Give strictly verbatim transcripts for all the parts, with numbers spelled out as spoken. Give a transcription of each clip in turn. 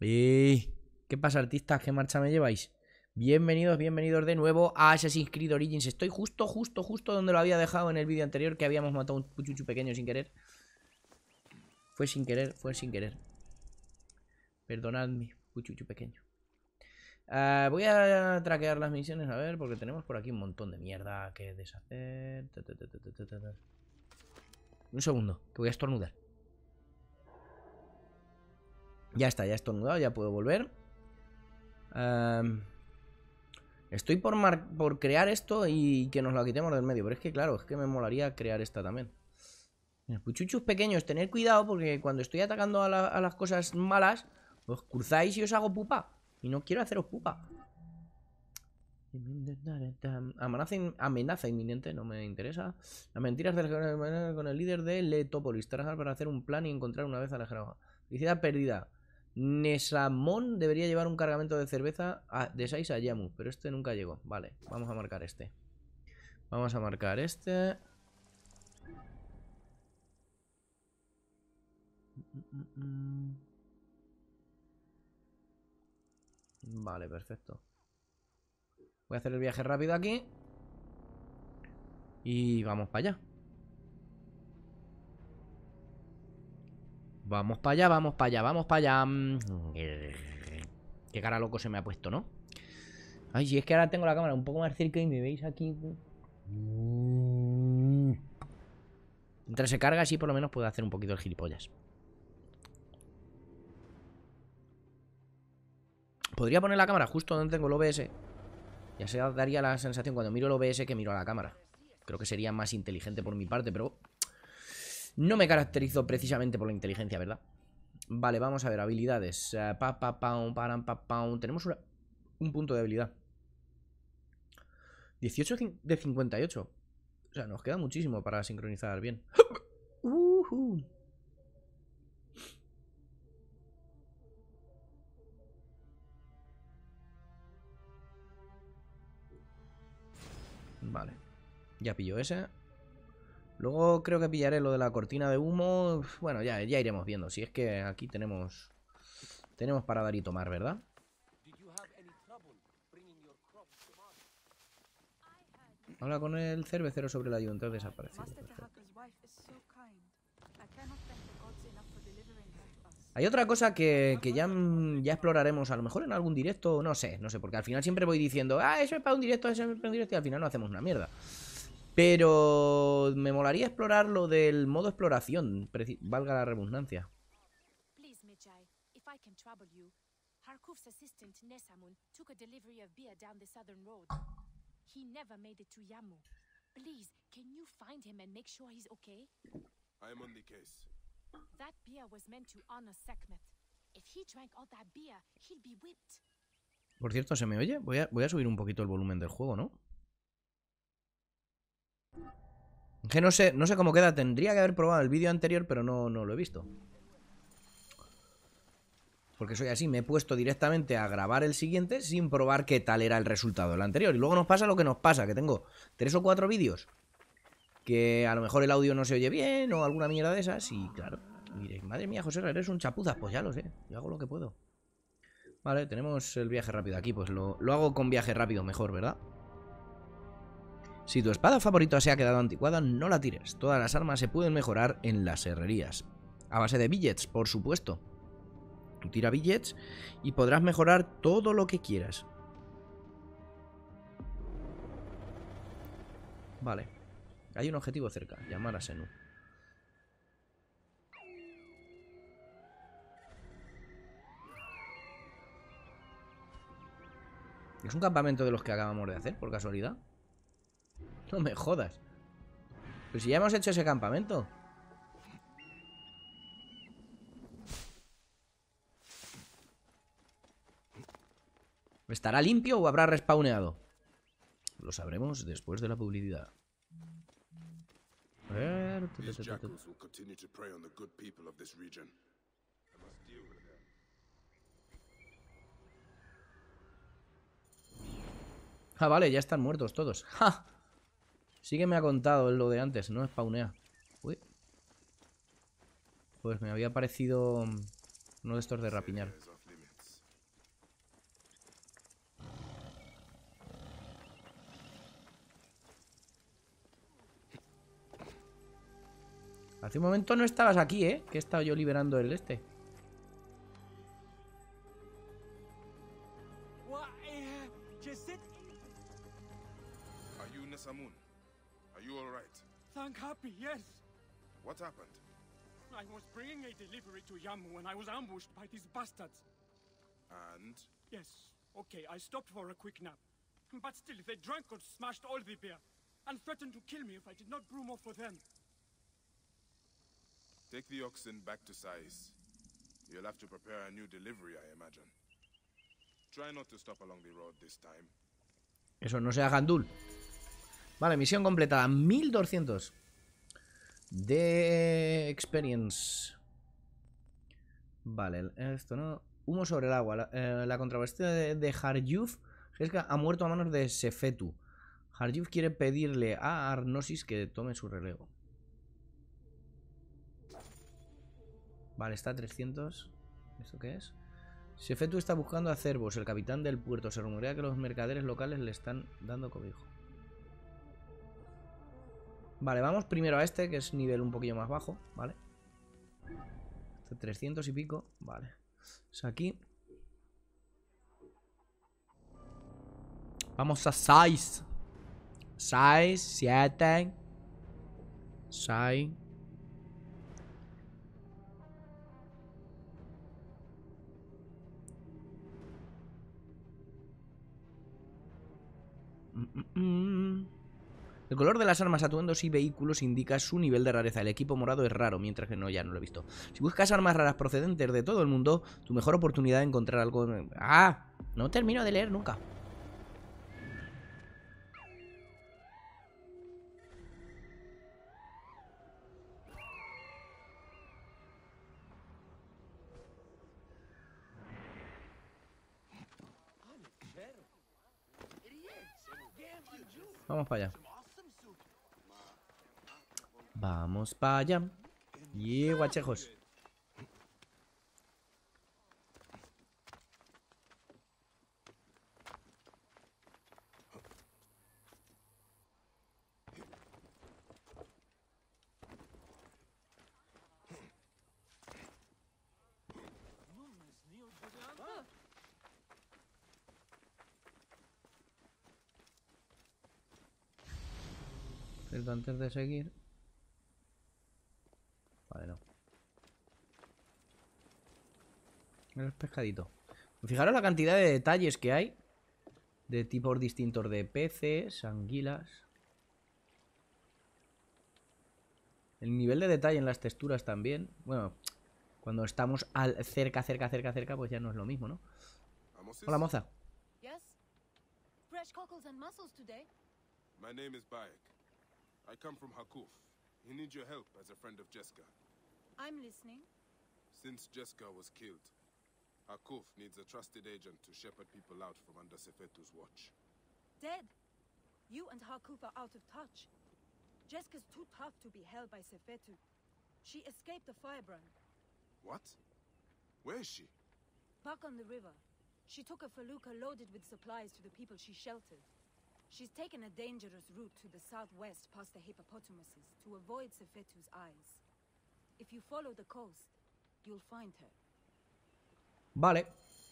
Ey, ¿qué pasa, artistas? ¿Qué marcha me lleváis? Bienvenidos, bienvenidos de nuevo a Assassin's Creed Origins. Estoy justo, justo, justo donde lo había dejado en el vídeo anterior, que habíamos matado un puchuchu pequeño sin querer. Fue sin querer, fue sin querer. Perdonadme, puchuchu pequeño. Uh, voy a traquear las misiones, a ver, porque tenemos por aquí un montón de mierda que deshacer. Un segundo, que voy a estornudar. Ya está, ya he estornudado, ya puedo volver. Uh, estoy por, mar por crear esto y que nos lo quitemos del medio. Pero es que claro, es que me molaría crear esta también. Puchuchos pequeños, tener cuidado porque cuando estoy atacando a, la, a las cosas malas, os cruzáis y os hago pupa. Y no quiero haceros pupa. Amenaza, in amenaza inminente, no me interesa. Las mentiras del con el líder de Letópolis. Trabajar para hacer un plan y encontrar una vez a la Jaraja. Felicidad perdida. Nesamón debería llevar un cargamento de cerveza a, de seis a Yamu, pero este nunca llegó. Vale, vamos a marcar este. Vamos a marcar este. Vale, perfecto. Voy a hacer el viaje rápido aquí. Y vamos para allá. Vamos para allá, vamos para allá, vamos para allá. Qué cara loco se me ha puesto, ¿no? Ay, si es que ahora tengo la cámara un poco más cerca y me veis aquí. Mientras se carga así por lo menos puedo hacer un poquito el gilipollas. Podría poner la cámara justo donde tengo el O B S. Ya se daría la sensación cuando miro el O B S que miro a la cámara. Creo que sería más inteligente por mi parte, pero no me caracterizo precisamente por la inteligencia, ¿verdad? Vale, vamos a ver, habilidades. Uh, pa, pa, pa, pa, pa, pa. Tenemos una, un punto de habilidad. dieciocho de cincuenta y ocho. O sea, nos queda muchísimo para sincronizar bien. uh -huh. Vale. Ya pillo ese. Luego creo que pillaré lo de la cortina de humo. Bueno, ya, ya iremos viendo. Si es que aquí tenemos Tenemos para dar y tomar, ¿verdad? Habla con el cervecero sobre el ayuntamiento desaparecido. Perfecto. Hay otra cosa que, que ya, ya exploraremos a lo mejor en algún directo. No sé, no sé, porque al final siempre voy diciendo, ah, eso es para un directo, eso es para un directo, y al final no hacemos una mierda. Pero me molaría explorar lo del modo exploración, valga la redundancia. Por cierto, ¿se me oye? Voy a, voy a subir un poquito el volumen del juego, ¿no? Que no sé, no sé cómo queda. Tendría que haber probado el vídeo anterior, pero no, no lo he visto. Porque soy así, me he puesto directamente a grabar el siguiente sin probar qué tal era el resultado del anterior. Y luego nos pasa lo que nos pasa, que tengo tres o cuatro vídeos que a lo mejor el audio no se oye bien o alguna mierda de esas. Y claro, miréis, madre mía, José, eres un chapuzas. Pues ya lo sé, yo hago lo que puedo. Vale, tenemos el viaje rápido aquí. Pues lo, lo hago con viaje rápido mejor, ¿verdad? Si tu espada favorita se ha quedado anticuada, no la tires. Todas las armas se pueden mejorar en las herrerías. A base de billets, por supuesto. Tú tira billets y podrás mejorar todo lo que quieras. Vale. Hay un objetivo cerca. Llamar a Senu. ¿Es un campamento de los que acabamos de hacer, por casualidad? No me jodas. Pero si ya hemos hecho ese campamento. ¿Estará limpio o habrá respawneado? Lo sabremos después de la publicidad. A ver... Ah, vale, ya están muertos todos. ¡Ja! Sí que me ha contado lo de antes, no spawnea. Uy. Pues me había parecido uno de estos de rapiñar. Hace un momento no estabas aquí, ¿eh? Que he estado yo liberando el este. Are you Nesamun? Are you all right? Thank happy, yes. What happened? I was bringing a delivery to Yamu when I was ambushed by these bastards. And? Yes, okay, I stopped for a quick nap. But still, they drank and smashed all the beer, and threatened to kill me if I did not brew more for them. Take the oxen back to Sais. You'll have to prepare a new delivery, I imagine. Try not to stop along the road this time. Eso no sea Gandul. Vale, misión completada. mil doscientos de experience. Vale, esto no. Humo sobre el agua. La, eh, la controversia de, de Harjuf es que ha muerto a manos de Sefetu. Harjuf quiere pedirle a Arnosis que tome su relevo. Vale, está a trescientos. ¿Esto qué es? Sefetu está buscando a Cervos, el capitán del puerto. Se rumorea que los mercaderes locales le están dando cobijo. Vale, vamos primero a este, que es nivel un poquillo más bajo, ¿vale? Este trescientos y pico, vale. Es aquí. Vamos a seis. seis, siete. seis. El color de las armas, atuendos y vehículos indica su nivel de rareza. El equipo morado es raro, mientras que no, ya no lo he visto. Si buscas armas raras procedentes de todo el mundo, tu mejor oportunidad de encontrar algo... ¡Ah! No termino de leer nunca. Vamos para allá. Vamos para allá. Y guachejos. Pero antes de seguir... Vale, no. El pescadito. Fijaros la cantidad de detalles que hay. De tipos distintos de peces, anguilas. El nivel de detalle en las texturas también. Bueno, cuando estamos al cerca, cerca, cerca, cerca, pues ya no es lo mismo, ¿no? Hola, moza. Yes? Fresh cockles and mussels today. My name is Bayek. I come from Hakuf. He needs your help as a friend of Jeska. I'm listening. Since Jeska was killed, Hakuf needs a trusted agent to shepherd people out from under Sefetu's watch. Dead. You and Harkuf are out of touch. Jeska's too tough to be held by Sefetu. She escaped the firebrand. What? Where is she? Back on the river. She took a felucca loaded with supplies to the people she sheltered. She's taken a dangerous route to the southwest past the hippopotamuses to avoid Sefetu's eyes. If you follow the coast, you'll find her. Vale.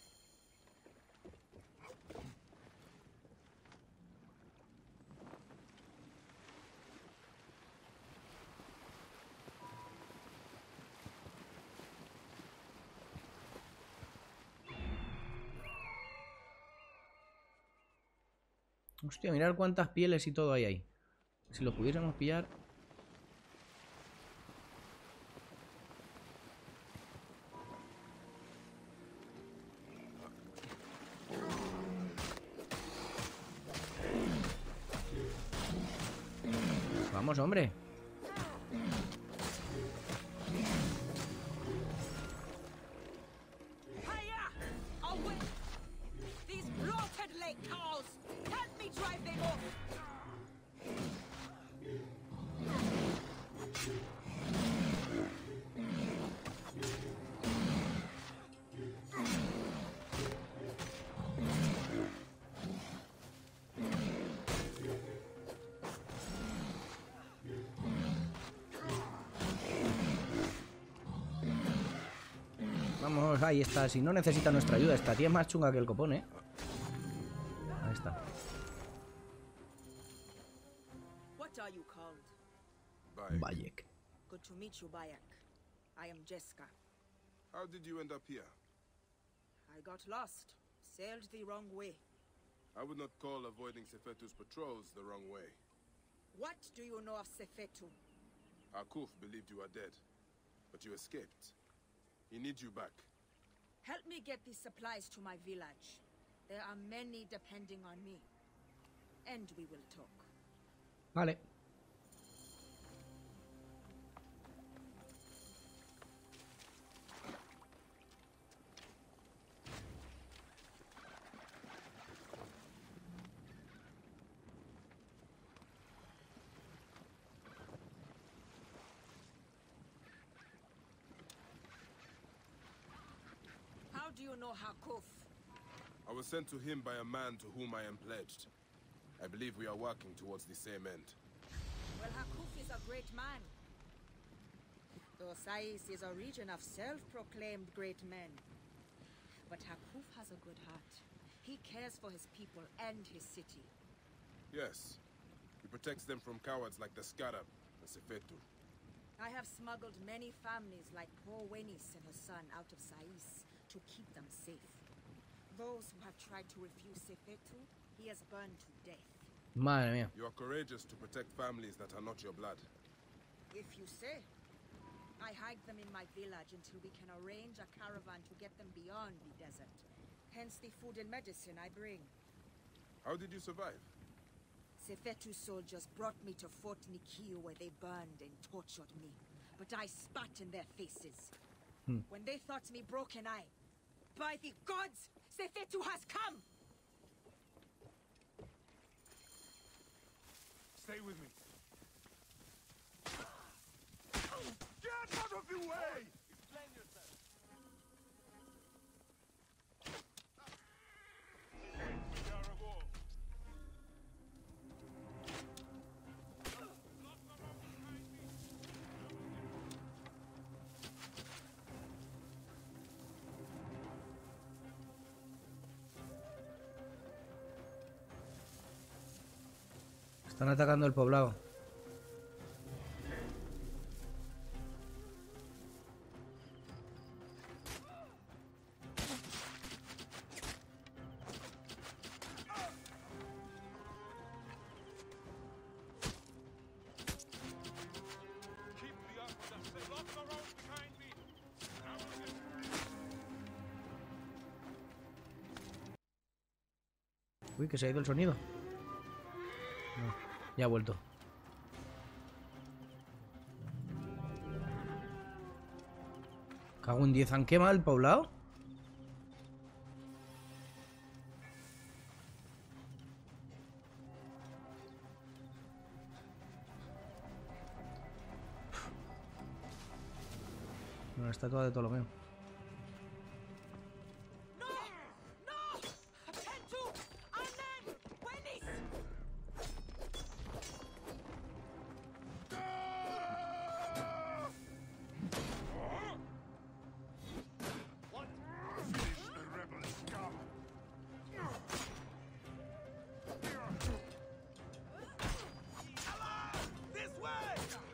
Hostia, mirad cuántas pieles y todo hay ahí. Si lo pudiésemos pillar. Vamos, hombre. Vamos, ahí está. Si no necesita nuestra ayuda, esta tía es más chunga que el copón, ¿eh? Ahí está. What are you called? Bayek. Bayek. Good to meet you, Bayek. I am Jeska. How did you end up here? I got lost. Sailed the wrong way. I would not call avoiding Sefetu's patrols the wrong way. What do you know of Sefetu? Akuf believed you were dead, but you escaped. He needs you back. Help me get these supplies to my village. There are many depending on me. And we will talk. Vale. How do you know Hakuf? I was sent to him by a man to whom I am pledged. I believe we are working towards the same end. Well, Hakuf is a great man. Though Sais is a region of self-proclaimed great men. But Hakuf has a good heart. He cares for his people and his city. Yes. He protects them from cowards like the Scarab and Sefetu. I have smuggled many families like poor Wenis and her son out of Sais to keep them safe. Those who have tried to refuse Sefetu, he has burned to death. Madre mía. You are courageous to protect families that are not your blood. If you say. I hide them in my village until we can arrange a caravan to get them beyond the desert. Hence the food and medicine I bring. How did you survive? Sefetu soldiers brought me to Fort Nikiu where they burned and tortured me. But I spat in their faces. Hmm. When they thought me broken, I... By the gods! Sefetu has come! Stay with me. Get out of the way! Explain yourself. We are a wolf. Están atacando el poblado. Keep the up. There's lots around behind me. Now we'll get... Uy, que se ha ido el sonido. No, ya ha vuelto. Cago en diez, ¿han quemado el poblado? Una estatua de Ptolomeo. No! No! Sefetu! Amen! Wenis! This way!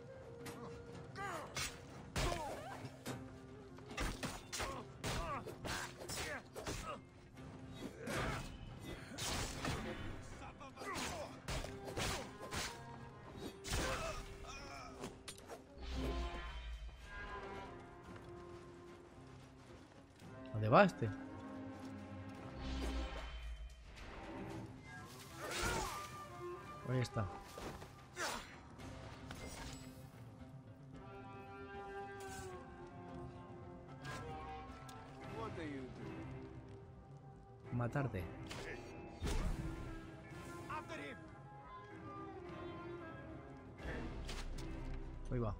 ¿Dónde va este? Ahí está. What do you do? Matarte. After him! Ahí va.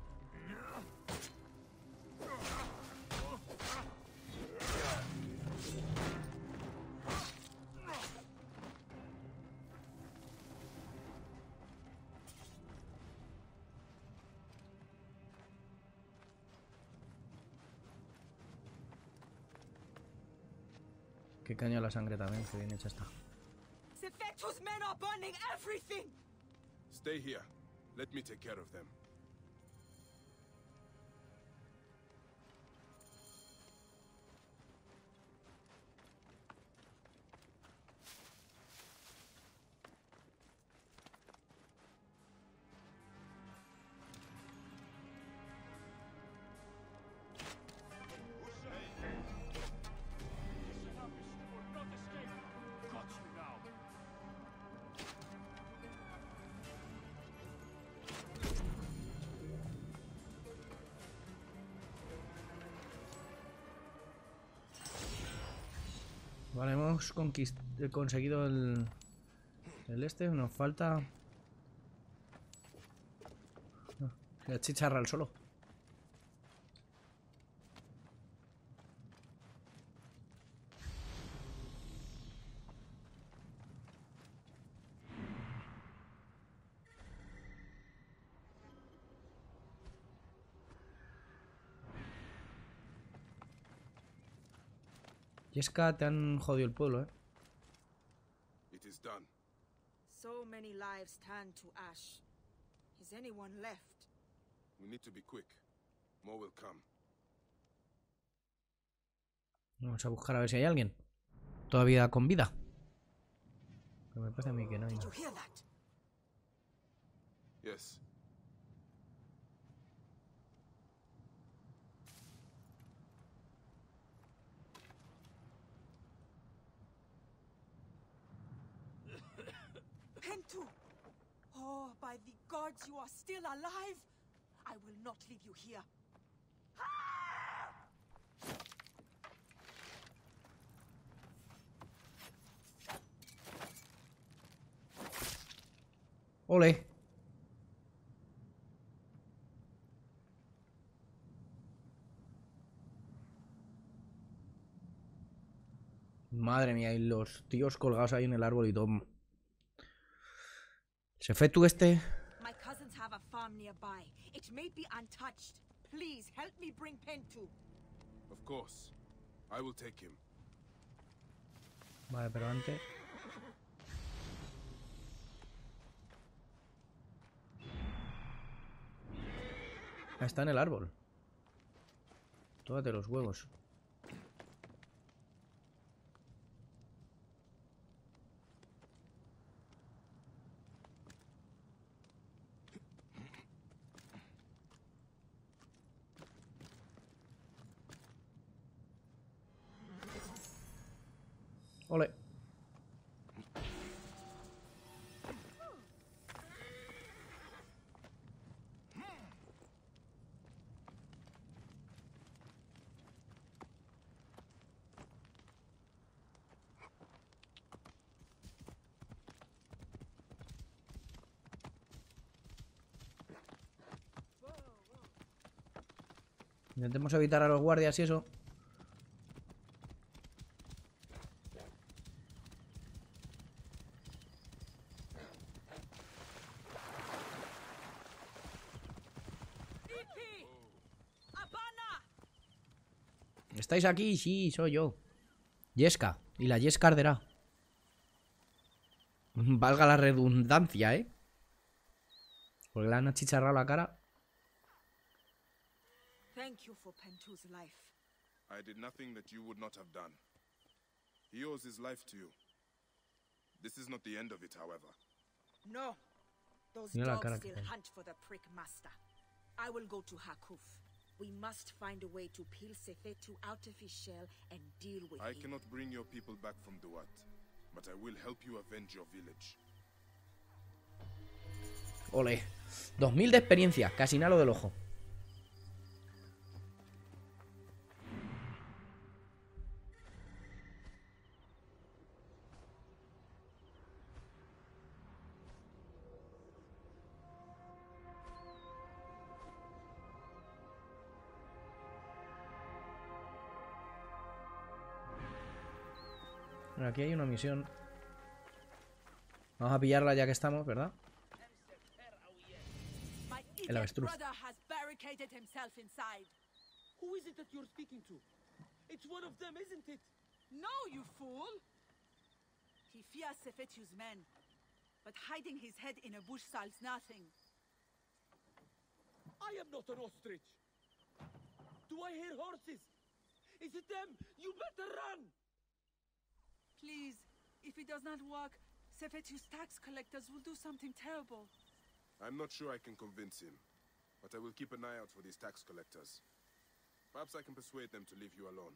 Qué caña la sangre también, que bien hecha está. Sefetu's men are burning everything! Stay here. Let me take care of them. Vale, hemos conquist conseguido el, el este. Nos falta... No, se achicharra el solo. Jeska, te han jodido el pueblo, eh. It is done. So many lives turned to ash. Is anyone left? We need to be quick. More will come. Vamos a buscar a ver si hay alguien todavía con vida. Pero me parece a mí que no hay Did nada. you hear that? Yes. Pentu! Oh, by the gods, you are still alive! I will not leave you here. ¡Ole! Madre mía, y los tíos colgados ahí en el árbol y todo. Sefetu este... My cousins have a farm nearby. It may be untouched. Please help me bring Pentu. Of course. I will take him. Vale, pero antes... Ah, está en el árbol. Tómate los huevos. Ole. Intentemos evitar a los guardias y eso. ¿Estáis aquí? Sí, soy yo. Jeska. Y la Jeska arderá. Valga la redundancia, ¿eh? Porque le han achicharrado la cara. Thank you for Pentu's life. I did nothing that you would not have done. He owes his life to you. This is not the end of it, however. No. Those Mira la dogs cara que still tiene. hunt for the prick master. I will go to Hakuf. We must find a way to peel Sefetu out of his shell and deal with I him. cannot bring your people back from Duat, but I will help you avenge your village. Ole. dos mil de experiencia. Casi nada lo del ojo. Bueno, aquí hay una misión. Vamos a pillarla ya que estamos, ¿verdad? My El idiot avestruz. brother has barricaded himself inside. Who is it that you're speaking to? It's one of them, isn't it? No, you fool! He fears Sefetu's men, but hiding his head in a bush solves nothing. I am not an ostrich. Do I hear horses? Is it them? You better run! Please, if it does not work, Sefetu's tax collectors will do something terrible. I'm not sure I can convince him, but I will keep an eye out for these tax collectors. Perhaps I can persuade them to leave you alone.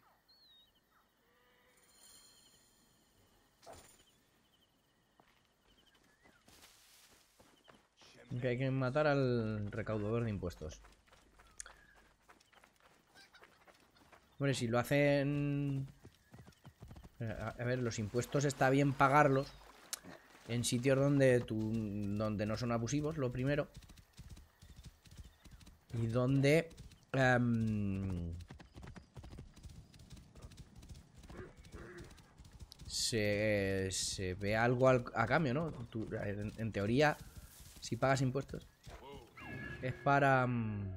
Que hay que matar al recaudador de impuestos. Bueno, si lo hacen... A ver, los impuestos está bien pagarlos en sitios donde, tú, donde no son abusivos, lo primero. Y donde... Um, se, se ve algo al, a cambio, ¿no? Tú, en, en teoría, si pagas impuestos, es para... Um,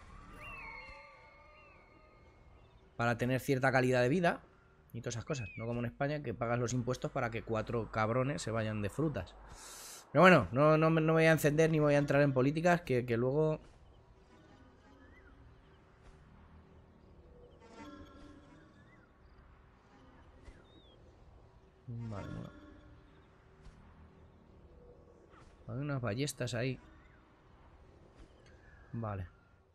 para tener cierta calidad de vida y todas esas cosas. No como en España, que pagas los impuestos para que cuatro cabrones se vayan de frutas. Pero bueno, no, no, no me voy a encender ni voy a entrar en políticas, que, que luego... Vale, bueno. Hay unas ballestas ahí. Vale.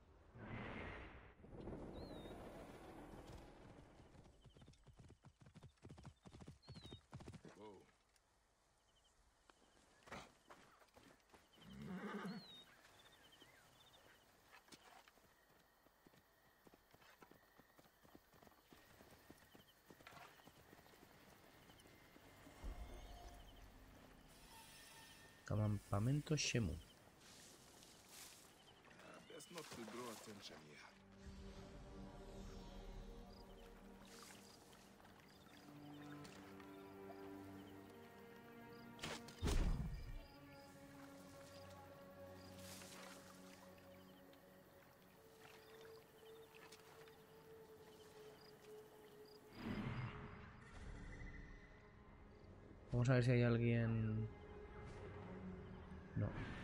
Campamento Shemu. Best not to draw attention here. Vamos a ver si hay alguien... No.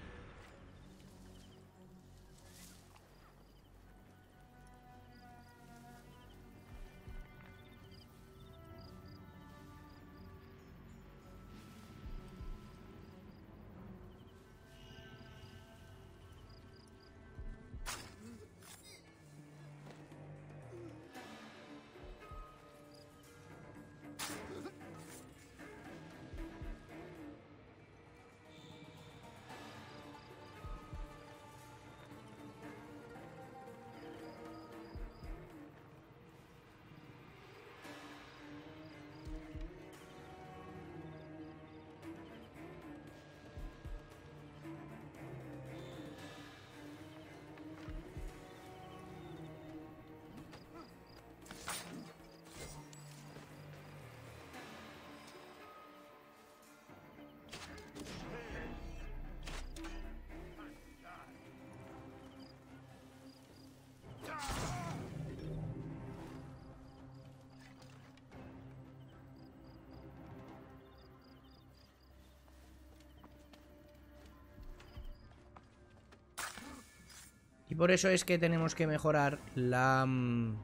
Y por eso es que tenemos que mejorar la... Mm,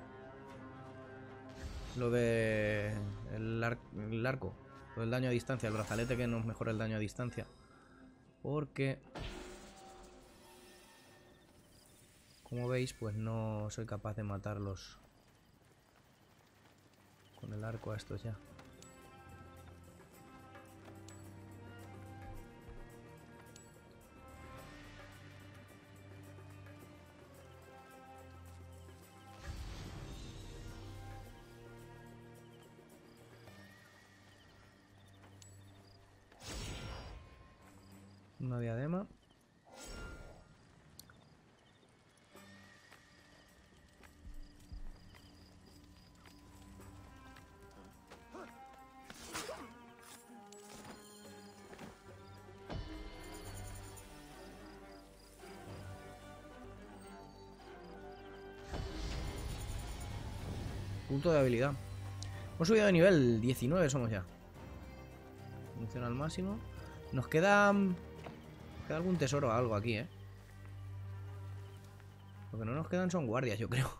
lo de... El, ar el arco. Lo del daño a distancia. El brazalete que nos mejora el daño a distancia. Porque... Como veis, pues no soy capaz de matarlos con el arco a estos ya. Una diadema. Punto de habilidad. Hemos subido de nivel, diecinueve somos ya. Funciona al máximo. Nos queda... Nos queda algún tesoro o algo aquí, ¿eh? Lo que no nos quedan son guardias, yo creo.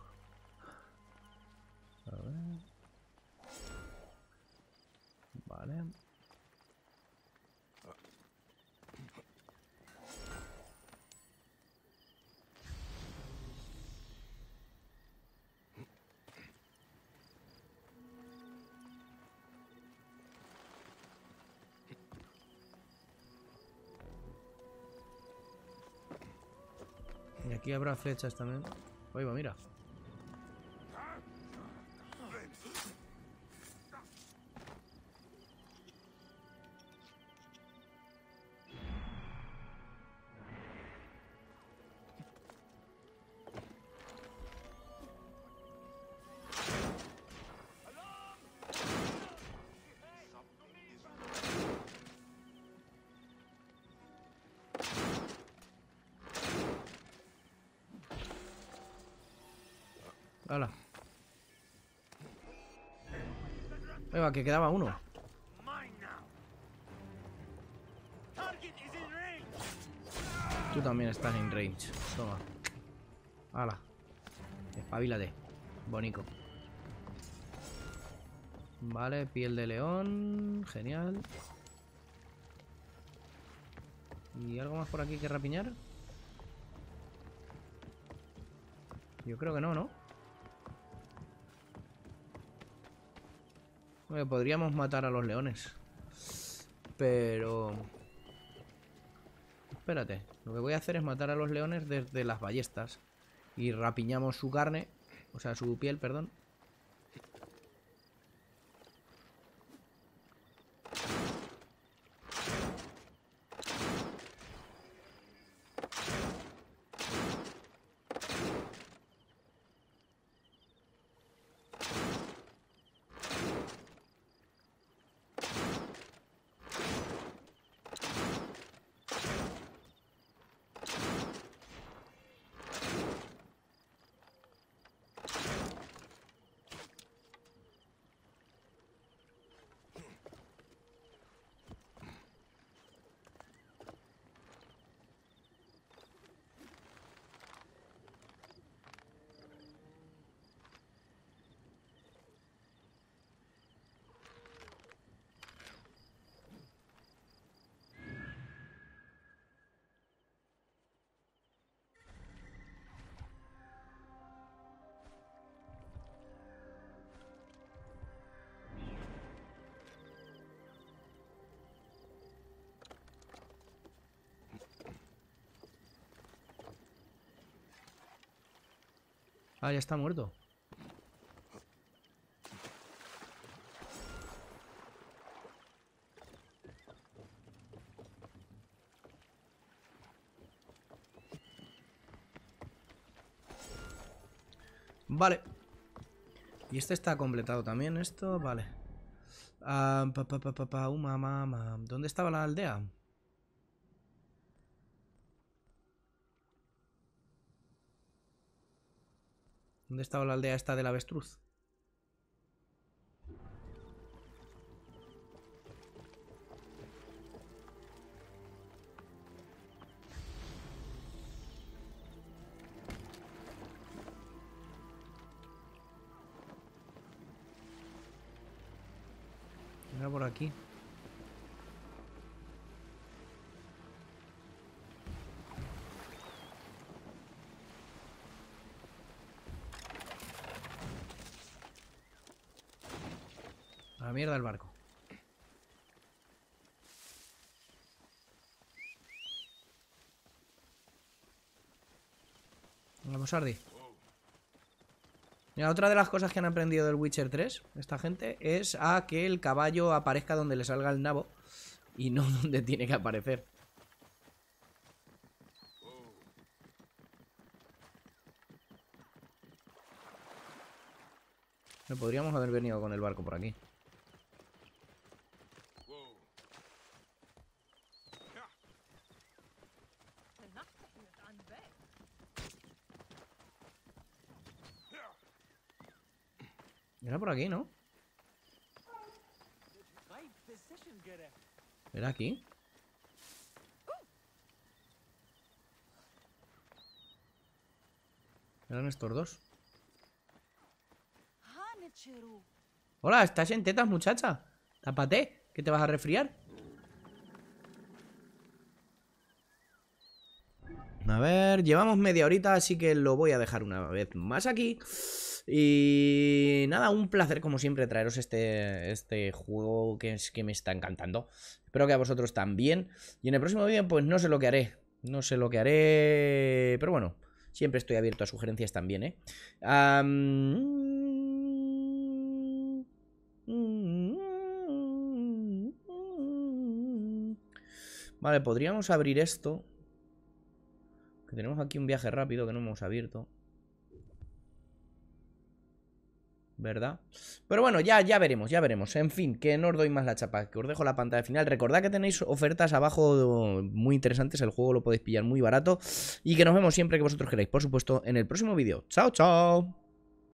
A ver. Vale. Y aquí habrá flechas también. Oiga, mira. Hala. Oiga, que quedaba uno. Tú también estás en range. Toma. Hala. Espabilate. Bonico. Vale, piel de león. Genial. ¿Y algo más por aquí que rapiñar? Yo creo que no, ¿no? Bueno, podríamos matar a los leones. Pero... Espérate. Lo que voy a hacer es matar a los leones desde las ballestas. Y rapiñamos su carne. O sea, su piel, perdón. Ah, ya está muerto. Vale. Y este está completado también, esto, vale. Ah, pa, pa, pa, pa, pa, uh, ma, ma, ma. ¿Dónde estaba la aldea? ¿Dónde estaba la aldea esta del avestruz? Era por aquí. A la mierda el barco. Vamos, Ardi. Mira, otra de las cosas que han aprendido del Witcher tres, esta gente, es a que el caballo aparezca donde le salga el nabo y no donde tiene que aparecer. No podríamos haber venido con el barco por aquí. Era por aquí, ¿no? ¿Era aquí? Eran estos dos. Hola, ¿estás en tetas, muchacha? Tápate, que te vas a resfriar. A ver, llevamos media horita, así que lo voy a dejar una vez más aquí. Y nada, un placer como siempre traeros este, este juego que, es, que me está encantando. Espero que a vosotros también. Y en el próximo vídeo pues no sé lo que haré. No sé lo que haré, pero bueno, siempre estoy abierto a sugerencias también, ¿eh? Um... Vale, podríamos abrir esto. Que tenemos aquí un viaje rápido que no hemos abierto. ¿Verdad? Pero bueno, ya, ya veremos, ya veremos. En fin, que no os doy más la chapa, que os dejo la pantalla final. Recordad que tenéis ofertas abajo muy interesantes. El juego lo podéis pillar muy barato. Y que nos vemos siempre que vosotros queráis, por supuesto, en el próximo vídeo. ¡Chao, chao!